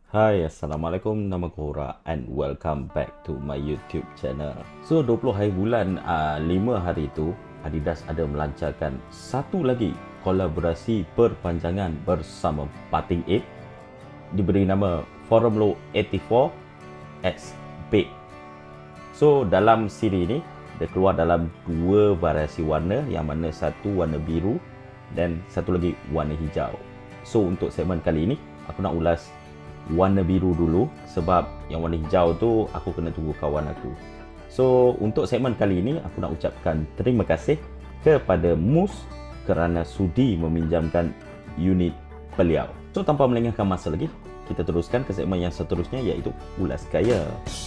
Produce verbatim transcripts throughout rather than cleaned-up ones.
Hai, Assalamualaikum, nama aku Hura and welcome back to my YouTube channel. So, dua puluh hari bulan uh, lima hari itu, Adidas ada melancarkan satu lagi kolaborasi perpanjangan bersama Bathing Ape, diberi nama Forum Low lapan puluh empat X Big. So, dalam siri ini, dia keluar dalam dua variasi warna, yang mana satu warna biru dan satu lagi warna hijau. So, untuk segmen kali ini, aku nak ulas warna biru dulu, sebab yang warna hijau tu aku kena tunggu kawan aku. So, untuk segmen kali ini aku nak ucapkan terima kasih kepada Mus kerana sudi meminjamkan unit beliau. So, tanpa melengahkan masa lagi, kita teruskan ke segmen yang seterusnya, iaitu ulas gaya.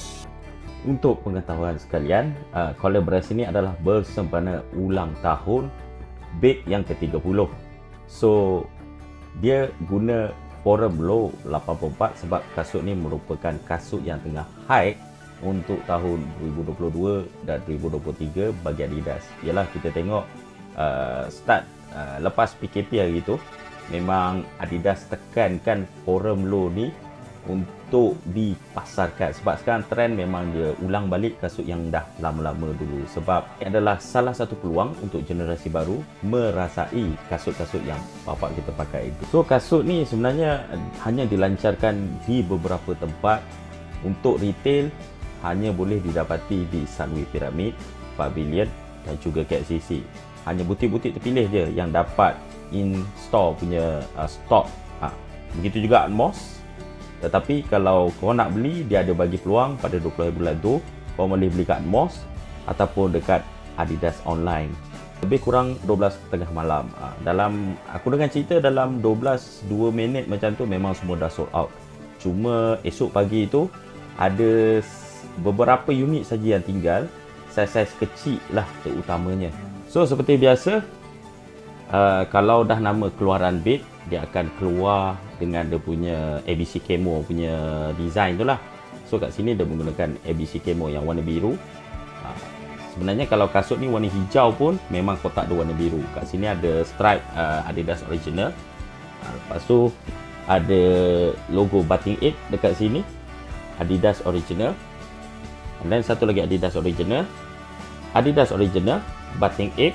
Untuk pengetahuan sekalian, uh, kolaborasi ini adalah bersempena ulang tahun Big yang ke tiga puluh. So, dia guna Forum Low lapan puluh empat sebab kasut ni merupakan kasut yang tengah hype untuk tahun dua ribu dua puluh dua dan dua ribu dua puluh tiga bagi Adidas. Ialah kita tengok uh, start uh, lepas P K P hari tu, memang Adidas tekankan Forum Low ni untuk dipasarkan, sebab sekarang trend memang dia ulang balik kasut yang dah lama-lama dulu, sebab ini adalah salah satu peluang untuk generasi baru merasai kasut-kasut yang bapak kita pakai itu. So, kasut ni sebenarnya hanya dilancarkan di beberapa tempat. Untuk retail hanya boleh didapati di Sunway Pyramid, Pavilion dan juga K L C C. Hanya butik-butik terpilih je yang dapat in store punya uh, stok. Ha. Begitu juga Atmos. Tetapi kalau kau nak beli, dia ada bagi peluang pada dua puluh hari bulan tu, kau boleh beli kat Mos ataupun dekat Adidas online. Lebih kurang dua belas tiga puluh malam. Dalam aku dengar cerita dalam dua belas dua minit macam tu memang semua dah sold out. Cuma esok pagi tu ada beberapa unit saja yang tinggal, saiz-saiz kecil lah terutamanya. So, seperti biasa, uh, kalau dah nama keluaran Big, dia akan keluar dengan dia punya A B C Camo punya design tu lah. So, kat sini dia menggunakan A B C Camo yang warna biru. Ha, sebenarnya kalau kasut ni warna hijau pun memang kotak dia warna biru. Kat sini ada stripe uh, Adidas original. Ha, lepas tu ada logo Bathing Ape dekat sini, Adidas original. Dan satu lagi Adidas original, Adidas original, Bathing Ape.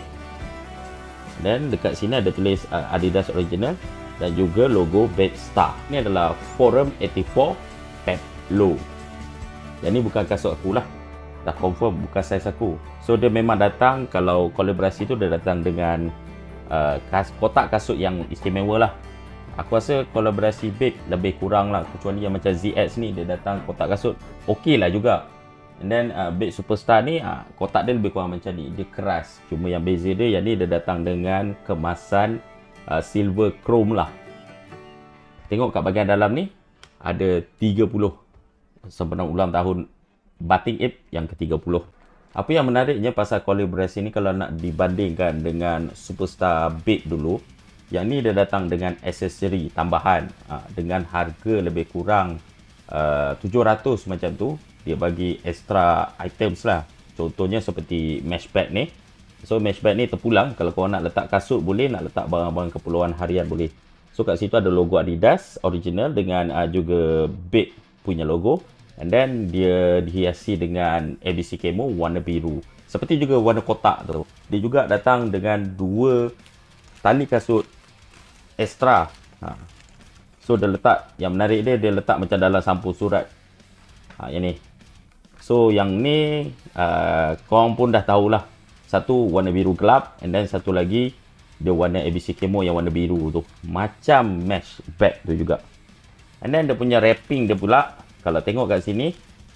Dan dekat sini ada tulis uh, Adidas original dan juga logo Big Star. Ini adalah Forum lapan puluh empat Low. Yang ni bukan kasut aku lah. Dah confirm bukan saiz aku. So, dia memang datang, kalau kolaborasi tu dia datang dengan uh, kas, kotak kasut yang istimewa lah. Aku rasa kolaborasi Big lebih kurang lah, kecuali yang macam Z X ni dia datang kotak kasut okey lah juga. And then uh, Big Superstar ni uh, kotak dia lebih kurang macam ni, dia keras. Cuma yang beza dia, yang ni dia datang dengan kemasan uh, silver chrome lah. Tengok kat bahagian dalam ni ada tiga puluh sempena ulang tahun Bathing Ape yang ke tiga puluh. Apa yang menariknya pasal kolaborasi ni, kalau nak dibandingkan dengan Superstar Big dulu, yang ni dia datang dengan aksesori tambahan uh, dengan harga lebih kurang uh, tujuh ratus macam tu. Dia bagi extra items lah. Contohnya seperti mesh bag ni. So, mesh bag ni terpulang. Kalau kau nak letak kasut boleh, nak letak barang-barang keperluan harian boleh. So, kat situ ada logo Adidas original dengan uh, juga Big punya logo. And then dia dihiasi dengan A B C Camo warna biru. Seperti juga warna kotak tu. Dia juga datang dengan dua tali kasut extra. Ha. So, dia letak, yang menarik dia, dia letak macam dalam sampul surat. Ha, yang ni. So, yang ni uh, korang pun dah tahulah. Satu warna biru gelap, and then satu lagi dia warna A B C Camo yang warna biru tu. Macam mesh bag tu juga. And then dia punya wrapping dia pula, kalau tengok kat sini,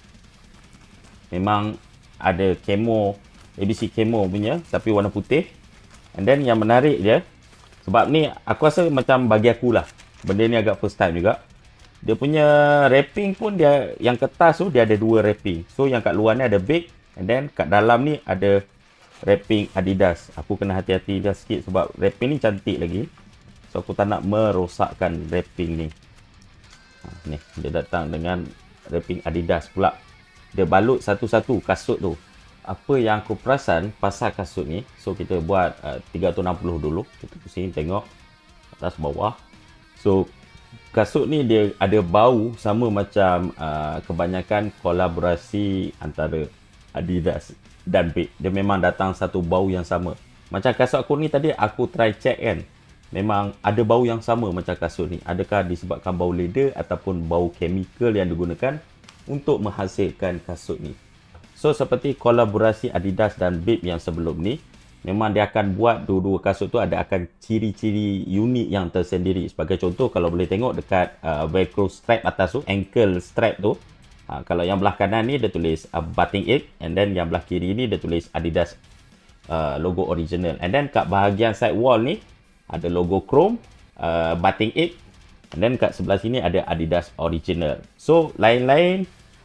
memang ada camo, A B C Camo punya, tapi warna putih. And then yang menarik dia, sebab ni aku rasa macam bagi aku lah, benda ni agak first time juga. Dia punya wrapping pun, dia yang kertas tu dia ada dua wrapping. So, yang kat luar ni ada Big, and then kat dalam ni ada wrapping Adidas. Aku kena hati-hati dah sikit sebab wrapping ni cantik lagi. So, aku tak nak merosakkan wrapping ni. Ha, ni dia datang dengan wrapping Adidas pula. Dia balut satu-satu kasut tu. Apa yang aku perasan pasal kasut ni, so kita buat uh, tiga ratus enam puluh dulu. Kita pusing tengok atas bawah. So, kasut ni dia ada bau sama macam uh, kebanyakan kolaborasi antara Adidas dan Bape. Dia memang datang satu bau yang sama. Macam kasut aku ni tadi aku try check kan. Memang ada bau yang sama macam kasut ni. Adakah disebabkan bau leather ataupun bau chemical yang digunakan untuk menghasilkan kasut ni. So seperti kolaborasi Adidas dan Bape yang sebelum ni, memang dia akan buat dua-dua kasut tu ada akan ciri-ciri unik yang tersendiri. Sebagai contoh, kalau boleh tengok dekat uh, velcro strap atas tu, ankle strap tu, uh, kalau yang belah kanan ni dia tulis uh, Bathing Ape, and then yang belah kiri ni dia tulis Adidas uh, logo original. And then kat bahagian side wall ni ada logo chrome, uh, Bathing Ape, and then kat sebelah sini ada Adidas original. So lain-lain,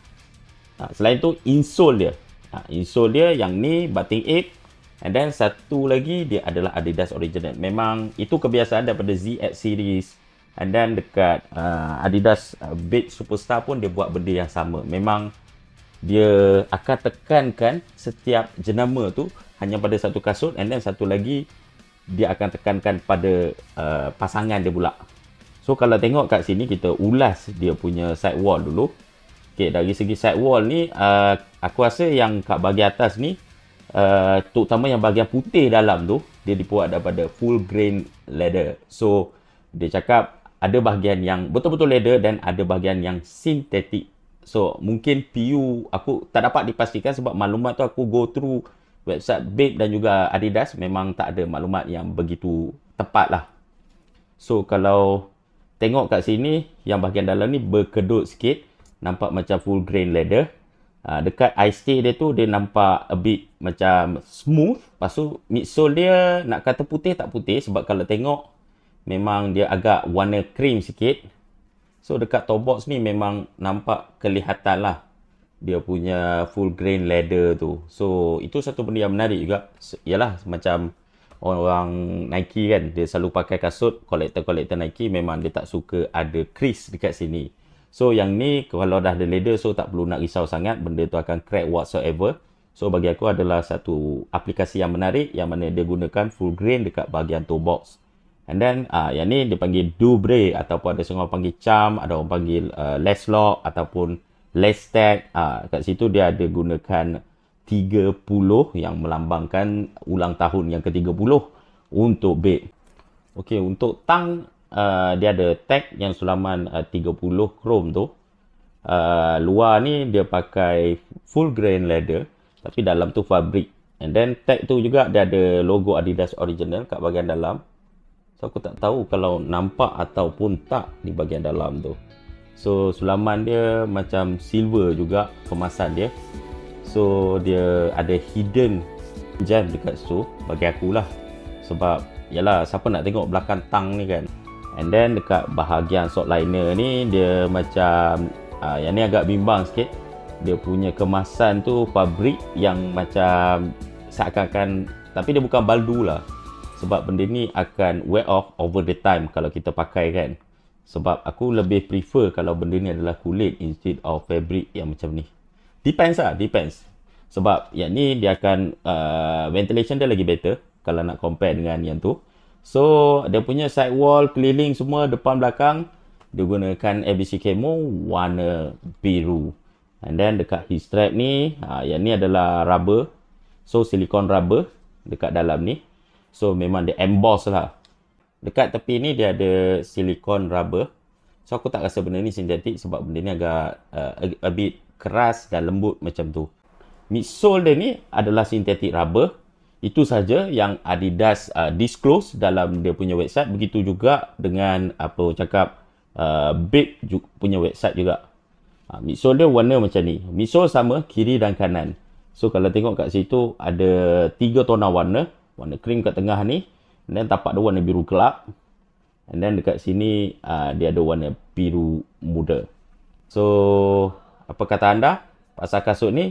uh, selain tu insole dia, uh, insole dia yang ni Bathing Ape, and then satu lagi dia adalah Adidas original. Memang itu kebiasaan daripada Z X series, and then dekat uh, Adidas uh, Bape Superstar pun dia buat benda yang sama. Memang dia akan tekankan setiap jenama tu hanya pada satu kasut, and then satu lagi dia akan tekankan pada uh, pasangan dia pula. So kalau tengok kat sini, kita ulas dia punya side wall dulu. Okay, dari segi side wall ni uh, aku rasa yang kat bahagian atas ni, uh, terutama yang bahagian putih dalam tu, dia dibuat daripada full grain leather. So dia cakap ada bahagian yang betul-betul leather dan ada bahagian yang sintetik. So mungkin P U aku tak dapat dipastikan sebab maklumat tu aku go through website Bape dan juga Adidas, memang tak ada maklumat yang begitu tepat lah. So kalau tengok kat sini, yang bahagian dalam ni berkedut sikit, nampak macam full grain leather. Uh, dekat eye stay dia tu, dia nampak a bit macam smooth. Lepas tu midsole dia nak kata putih tak putih, sebab kalau tengok memang dia agak warna cream sikit. So dekat toe box ni memang nampak kelihatan lah dia punya full grain leather tu. So itu satu benda yang menarik juga. Yalah, macam orang Nike kan, dia selalu pakai kasut, kolektor-kolektor Nike memang dia tak suka ada crease dekat sini. So yang ni kalau dah ada leather, so tak perlu nak risau sangat, benda tu akan crack whatsoever. So bagi aku adalah satu aplikasi yang menarik, yang mana dia gunakan full grain dekat bahagian toe box. And then uh, yang ni dia panggil Dubre, ataupun ada orang panggil Charm, ada orang panggil uh, Less Lock ataupun Less Tag. Uh, kat situ dia ada gunakan tiga puluh yang melambangkan ulang tahun yang ke tiga puluh untuk Bape. Okey, untuk tang uh, dia ada tag yang sulaman uh, tiga puluh chrome tu. Uh, luar ni dia pakai full grain leather, tapi dalam tu fabric. And then tag tu juga dia ada logo Adidas original kat bahagian dalam. So aku tak tahu kalau nampak ataupun tak di bahagian dalam tu. So sulaman dia macam silver juga kemasan dia. So dia ada hidden gem dekat situ bagi akulah. Sebab yalah, siapa nak tengok belakang tang ni kan. And then dekat bahagian sock liner ni dia macam uh, yang ni agak bimbang sikit. Dia punya kemasan tu fabrik yang macam seakan-akan, tapi dia bukan baldu lah. Sebab benda ni akan wear off over the time kalau kita pakai kan. Sebab aku lebih prefer kalau benda ni adalah kulit instead of fabric yang macam ni. Depends lah, depends. Sebab yang ni dia akan uh, ventilation dia lagi better kalau nak compare dengan yang tu. So dia punya side wall, keliling semua, depan belakang, dia gunakan A B C Camo warna biru. And then dekat hip strap ni, uh, yang ni adalah rubber. So silikon rubber dekat dalam ni. So memang dia emboss lah. Dekat tepi ni dia ada silikon rubber. So aku tak rasa benda ni sintetik sebab benda ni agak uh, a, a bit keras dan lembut macam tu. Midsole dia ni adalah sintetik rubber. Itu saja yang Adidas uh, disclose dalam dia punya website. Begitu juga dengan apa cakap uh, Bape punya website juga. Uh, midsole dia warna macam ni. Midsole sama kiri dan kanan. So kalau tengok kat situ ada tiga tona warna. Warna cream kat tengah ni. And then tapak dia warna biru gelap. And then dekat sini uh, dia ada warna biru muda. So apa kata anda pasal kasut ni?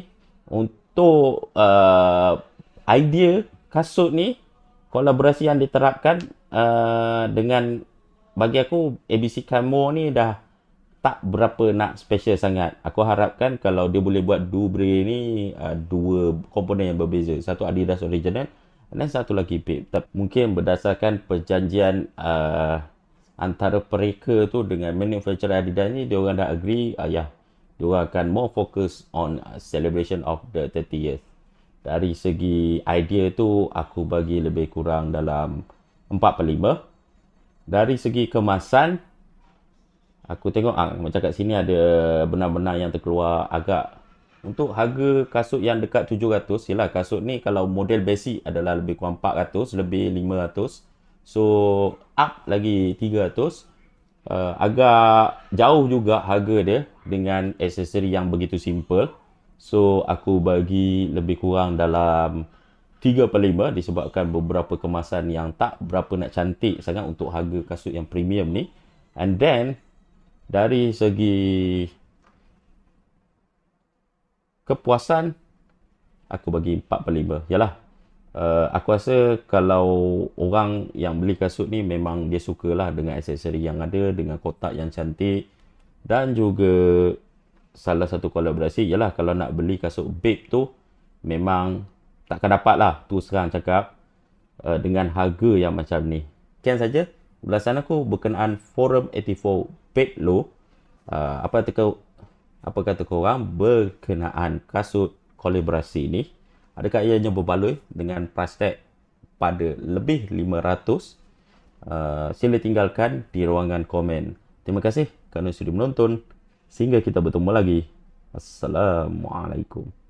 Untuk uh, idea kasut ni, kolaborasi yang diterapkan uh, dengan, bagi aku A B C Camo ni dah tak berapa nak special sangat. Aku harapkan kalau dia boleh buat Dubre ni uh, dua komponen yang berbeza. Satu Adidas original dan satu lagi Bape. Tapi mungkin berdasarkan perjanjian uh, antara mereka tu dengan manufacturer Adidas ni, dia orang dah agree, uh, ya, dia orang akan more focus on uh, celebration of the thirty years. Dari segi idea tu, aku bagi lebih kurang dalam empat per lima. Dari segi kemasan, aku tengok ah, macam kat sini ada benar-benar yang terkeluar agak. Untuk harga kasut yang dekat tujuh ratus, yalah kasut ni kalau model basic adalah lebih kurang empat ratus, lebih lima ratus. So, up lagi tiga ratus. Uh, agak jauh juga harga dia dengan aksesori yang begitu simple. So, aku bagi lebih kurang dalam tiga per lima disebabkan beberapa kemasan yang tak berapa nak cantik sangat untuk harga kasut yang premium ni. And then, dari segi kepuasan, aku bagi empat per lima. Yalah, uh, aku rasa kalau orang yang beli kasut ni memang dia sukalah dengan aksesori yang ada, dengan kotak yang cantik. Dan juga salah satu kolaborasi ialah kalau nak beli kasut Bape tu memang takkan dapat lah, tu serang cakap, uh, dengan harga yang macam ni. Sekian saja ulasan aku berkenaan Forum lapan puluh empat Bape Low. Uh, apa kata apa kata korang berkenaan kasut kolaborasi ni? Adakah ianya berbaloi dengan price tag pada lebih lima ratus? Uh, sila tinggalkan di ruangan komen. Terima kasih kerana sudah menonton. Sehingga kita bertemu lagi. Assalamualaikum.